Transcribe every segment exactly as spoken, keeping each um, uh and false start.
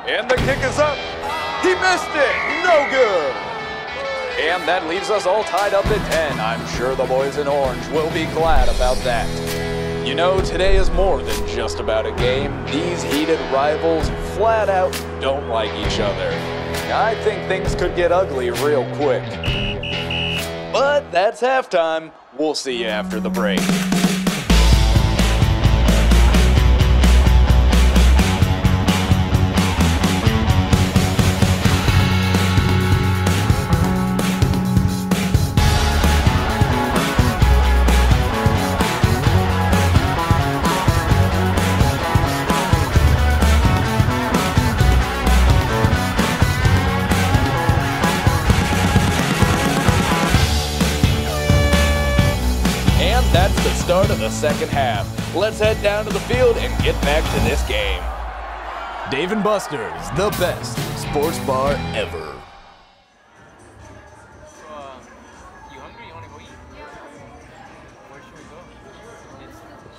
And the kick is up. He missed it. No good. And that leaves us all tied up at ten. I'm sure the boys in orange will be glad about that. You know, today is more than just about a game. These heated rivals flat out don't like each other. I think things could get ugly real quick. But that's halftime. We'll see you after the break. That's the start of the second half. Let's head down to the field and get back to this game. Dave and Buster's, the best sports bar ever. So, um, you hungry? You want to go eat? Yeah. Where should we go? It's,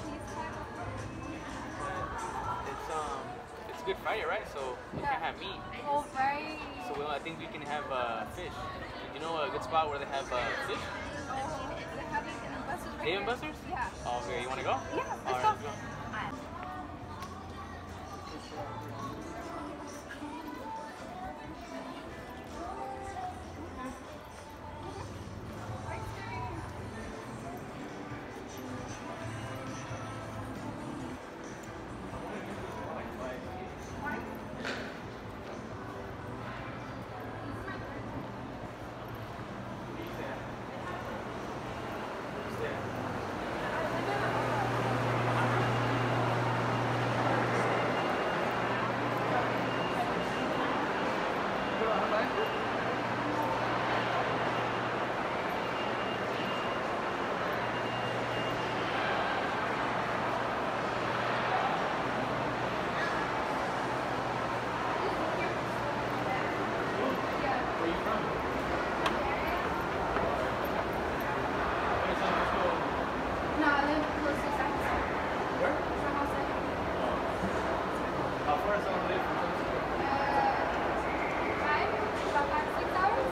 it's um, it's Good Friday, right? So we Yeah. can't have meat. Oh, right. So well, I think we can have uh, fish. You know a good spot where they have uh, fish? Oh, they have Dave and Buster's right Dave and here. Buster's? Yeah. Oh, okay. You want to go? Yeah, let's All right, go. let's go. No, I live close to San Jose. Where? San Jose. How far is it on the way from San Francisco? Uh, five? About five, six hours?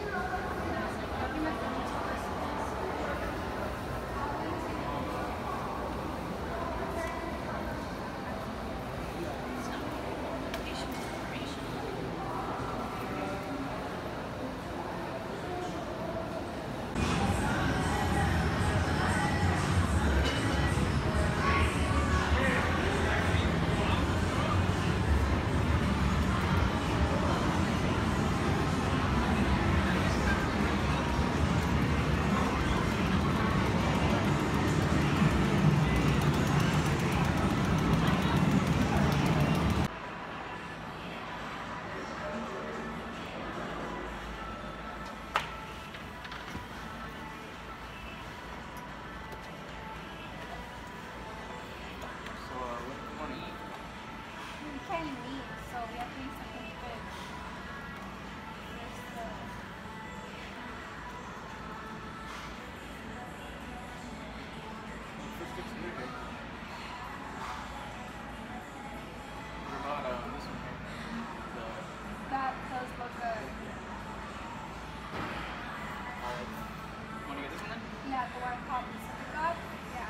So, uh, what do you want to eat? We can't eat, so we have to eat something good. There's the... Fish sticks are good. What about uh, this one here? The, That does look good. uh, you want to get this one then? Yeah, the one called Pacific God. Yeah.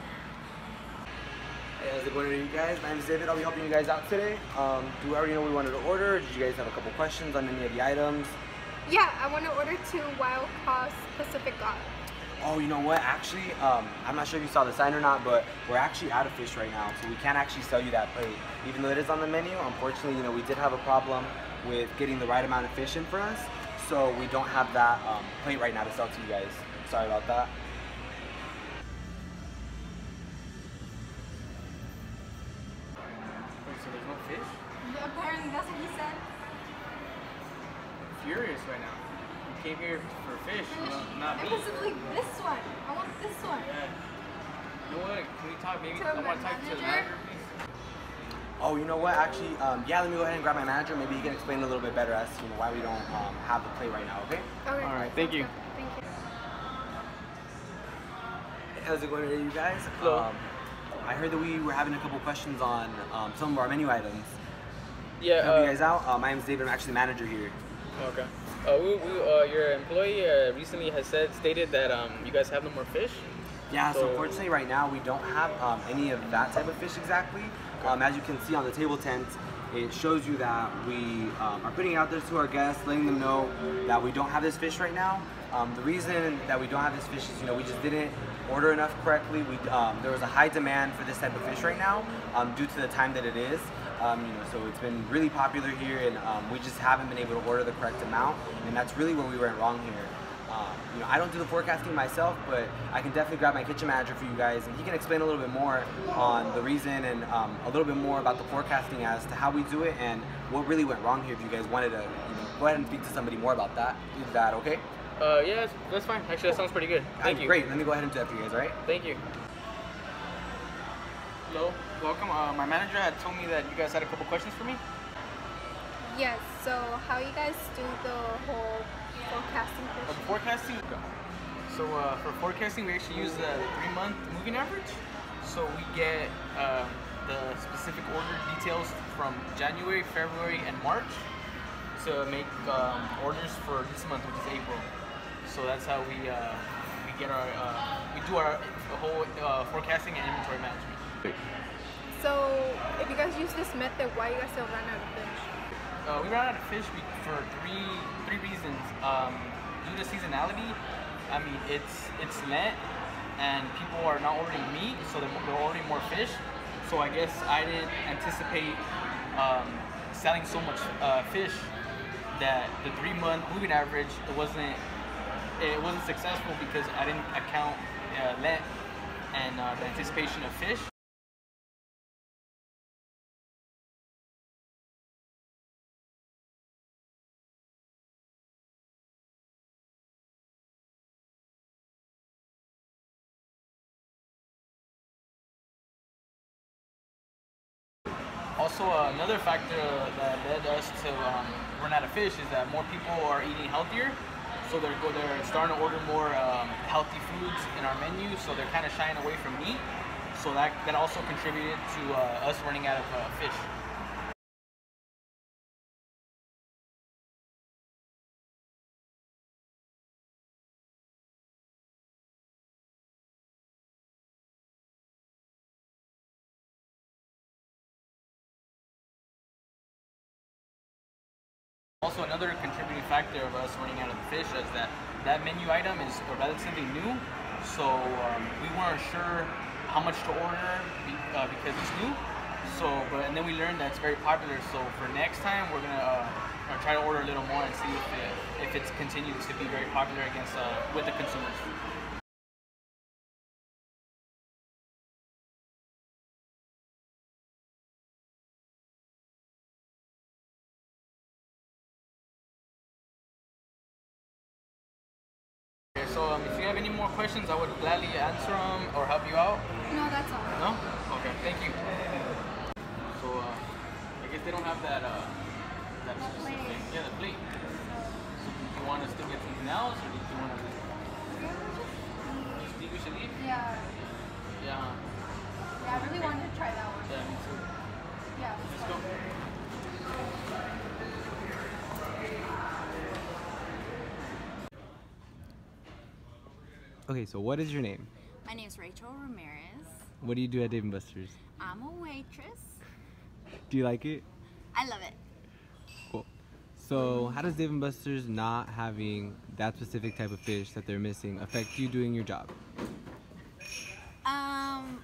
Hey, how's it going today, you guys? My name is David. I'll be helping you guys out today. Um, do we already know what we wanted to order? Did you guys have a couple questions on any of the items? Yeah, I want to order two Wild Cross Pacific God. Oh, you know what? Actually, um, I'm not sure if you saw the sign or not, but we're actually out of fish right now, so we can't actually sell you that plate. Even though it is on the menu, unfortunately, you know, we did have a problem with getting the right amount of fish in for us, so we don't have that um, plate right now to sell to you guys. Sorry about that. Wait, so there's no fish? Apparently, that's what he said. Furious right now. We came here for fish, not, not It meat. was like this one. I want this one. Yeah. You know what? Can we talk maybe? To I my want to talk to the manager? manager, please. Oh, you know what? Actually, um, yeah, let me go ahead and grab my manager. Maybe he can explain a little bit better as to you know, why we don't um, have the plate right now, okay? Okay. All right, thank you. Thank you. How's it going today, you guys? Hello. Um, I heard that we were having a couple questions on um, some of our menu items. Yeah. help Uh, you guys out. Uh, my name is David. I'm actually the manager here. Okay. Uh, we, we, uh, your employee uh, recently has said stated that um, you guys have no more fish. Yeah, so So- unfortunately right now we don't have um, any of that type of fish exactly. Um, as you can see on the table tent, it shows you that we um, are putting it out there to our guests, letting them know that we don't have this fish right now. Um, the reason that we don't have this fish is, you know, we just didn't order enough correctly. We, um, there was a high demand for this type of fish right now um, due to the time that it is. Um, you know, so it's been really popular here, and um, we just haven't been able to order the correct amount, and that's really where we went wrong here. Um, you know, I don't do the forecasting myself, but I can definitely grab my kitchen manager for you guys, and he can explain a little bit more on the reason and um, a little bit more about the forecasting as to how we do it and what really went wrong here. If you guys wanted to, you know, go ahead and speak to somebody more about that. Is that okay? Uh, yeah, that's, that's fine. Actually, that sounds pretty good. Thank Uh, you. Great. Let me go ahead and do that for you guys. All right? Thank you. Hello, welcome. Uh, my manager had told me that you guys had a couple questions for me. Yes, so how you guys do the whole forecasting Uh, fish? forecasting. So uh, for forecasting, we actually use the three-month moving average. So we get uh, the specific order details from January, February, and March to make um, orders for this month, which is April. So that's how we uh, we get our uh, we do our whole uh, forecasting and inventory management. So if you guys use this method, why you guys still run out of fish? Uh, we ran out of fish be- for three three reasons. Um, due to seasonality, I mean it's it's Lent and people are not ordering meat, so they're, they're ordering more fish. So I guess I didn't anticipate um, selling so much uh, fish that the three month moving average it wasn't it wasn't successful because I didn't account uh, Lent and uh, the anticipation of fish. Also, uh, another factor that led us to um, run out of fish is that more people are eating healthier, so they're go they're starting to order more um, healthy foods in our menu. So they're kind of shying away from meat. So that that also contributed to uh, us running out of uh, fish. Also, another contributing factor of us running out of the fish is that that menu item is relatively new, so um, we weren't sure how much to order be, uh, because it's new. So, but and then we learned that it's very popular. So for next time, we're gonna uh, uh, try to order a little more and see if it, if it's continues to be very popular against uh, with the consumers. Okay, so um, if you have any more questions, I would gladly answer them or help you out. No, that's all. No? Okay, thank you. So, uh, I guess they don't have that, uh, that specific, plate. yeah, the plate. So, do you want to still get something else, or do you want to, you think we should leave? Yeah. Yeah, Yeah, I really wanted to try that one. yeah, me too. Yeah. Let's go. Okay, so what is your name? My name is Rachel Ramirez. What do you do at Dave and Buster's? I'm a waitress. Do you like it? I love it. Cool. So how does Dave and Buster's not having that specific type of fish that they're missing affect you doing your job? Um,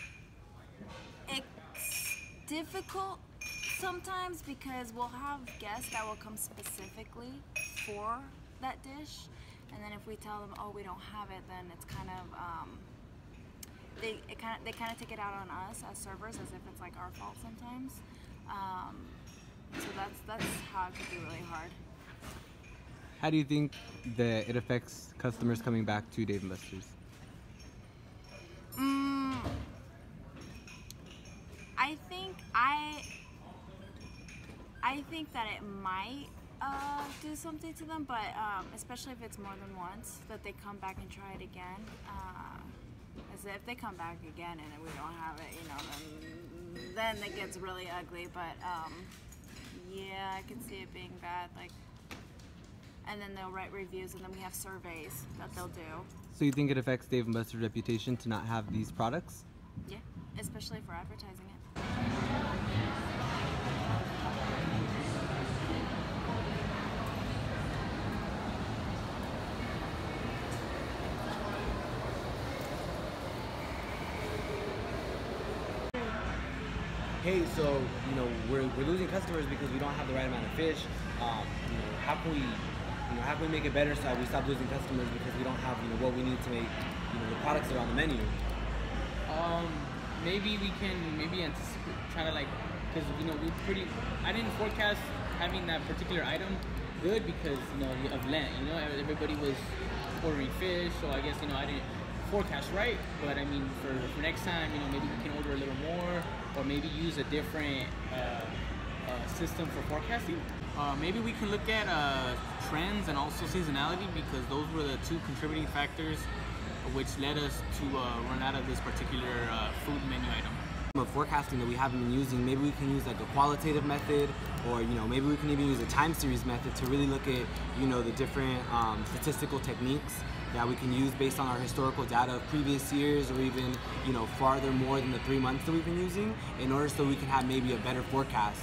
it's difficult sometimes because we'll have guests that will come specifically for that dish, and then if we tell them, oh, we don't have it, then it's kind of um, they it kind of they kind of take it out on us as servers as if it's like our fault sometimes. Um, so that's that's how it could be really hard. How do you think that it affects customers coming back to Dave and Buster's? Mm, I think I I think that it might uh, do something to them, but um, especially if it's more than once, that they come back and try it again. Uh, as if they come back again and we don't have it, you know, then then it gets really ugly. But um, I can see it being bad. Like, and then they'll write reviews, and then we have surveys that they'll do. So you think it affects Dave and Buster's reputation to not have these products? Yeah, especially for advertising it. Hey, so you know we're, we're losing customers because we don't have the right amount of fish. Um, you know, how can we, you know, how can we make it better so that we stop losing customers because we don't have, you know, what we need to make, you know, the products that are on the menu? Um, maybe we can maybe anticipate, try to like, because you know we pretty. I didn't forecast having that particular item good because you know of Lent. You know, everybody was ordering fish, so I guess you know I didn't forecast right. But I mean, for, for next time, you know, maybe we can order a little more, or maybe use a different uh, uh, system for forecasting. Uh, maybe we can look at uh, trends and also seasonality because those were the two contributing factors which led us to uh, run out of this particular uh, food menu item. Of forecasting that we haven't been using, maybe we can use like a qualitative method, or you know maybe we can even use a time series method to really look at you know the different um, statistical techniques that we can use based on our historical data of previous years, or even you know farther more than the three months that we've been using, in order so we can have maybe a better forecast.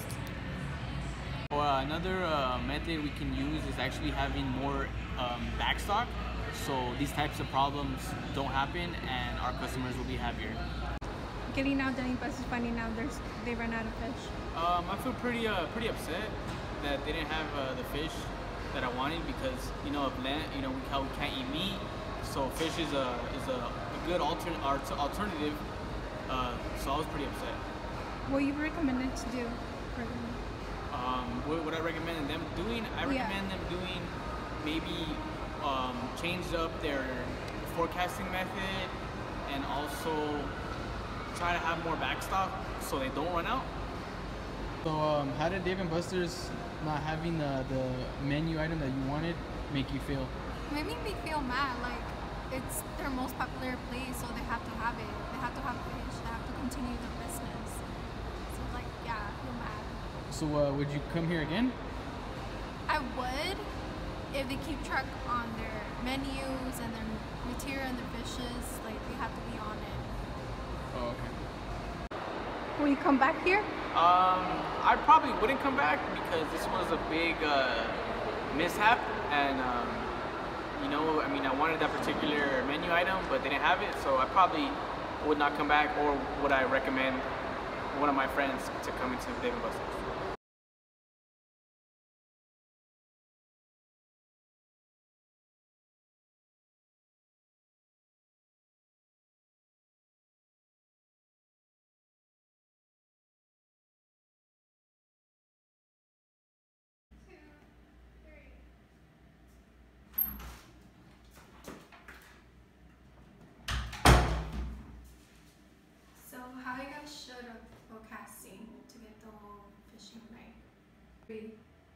Or uh, another uh, method we can use is actually having more um, backstock, so these types of problems don't happen and our customers will be happier. Getting out Dave and Buster's, finding out there's they ran out of fish. Um, I feel pretty uh, pretty upset that they didn't have uh, the fish that I wanted because you know of Lent, you know we, how we can't eat meat, so fish is a is a, a good altern alternative. Uh, so I was pretty upset. What you recommended to do for them? Um, what, what I recommend them doing? I recommend Yeah. them doing maybe um, change up their forecasting method and also try to have more backstock so they don't run out. So um, how did Dave and Buster's not having the, the menu item that you wanted make you feel? It made me feel mad. Like, it's their most popular place, so they have to have it. They have to have fish. They have to continue the business. So like, yeah, I feel mad. So uh, would you come here again? I would if they keep track on their menus and their material and their fishes. Like, they have to be on it. Oh, okay. Will you come back here? Um, I probably wouldn't come back because this was a big uh, mishap, and um, you know, I mean, I wanted that particular menu item, but they didn't have it, so I probably would not come back, or would I recommend one of my friends to come into Dave and Buster's. So how you guys should have forecasting to get the whole fishing right?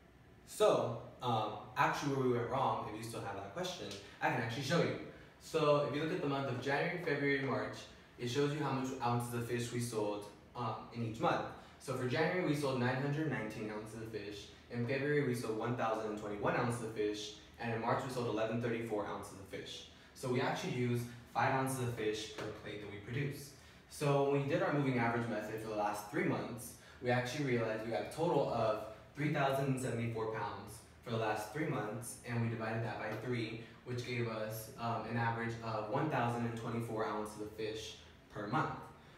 So, um, actually where we went wrong, if you still have that question, I can actually show you. So, if you look at the month of January, February, March, it shows you how much ounces of fish we sold um, in each month. So for January, we sold nine hundred nineteen ounces of fish. In February, we sold one thousand twenty-one ounces of fish. And in March, we sold eleven thirty-four ounces of fish. So we actually use five ounces of fish per plate that we produce. So when we did our moving average method for the last three months, we actually realized we got a total of three thousand seventy-four pounds for the last three months, and we divided that by three, which gave us um, an average of one thousand twenty-four ounces of fish per month.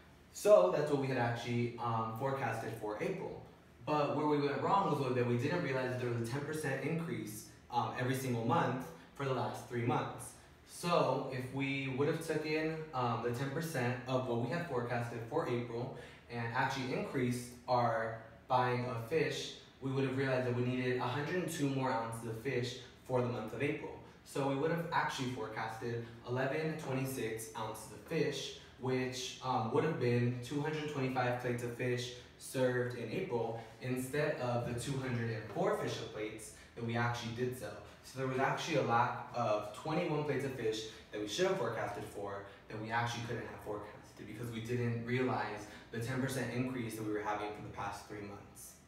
So that's what we had actually um, forecasted for April. But where we went wrong was that we didn't realize that there was a ten percent increase um, every single month for the last three months. So if we would have taken um, the ten percent of what we had forecasted for April and actually increased our buying of fish, we would have realized that we needed one hundred two more ounces of fish for the month of April. So we would have actually forecasted eleven twenty-six ounces of fish, which um, would have been two hundred twenty-five plates of fish served in April instead of the two hundred four fish plates that we actually did sell. So there was actually a lack of twenty-one plates of fish that we should have forecasted for that we actually couldn't have forecasted because we didn't realize the ten percent increase that we were having for the past three months.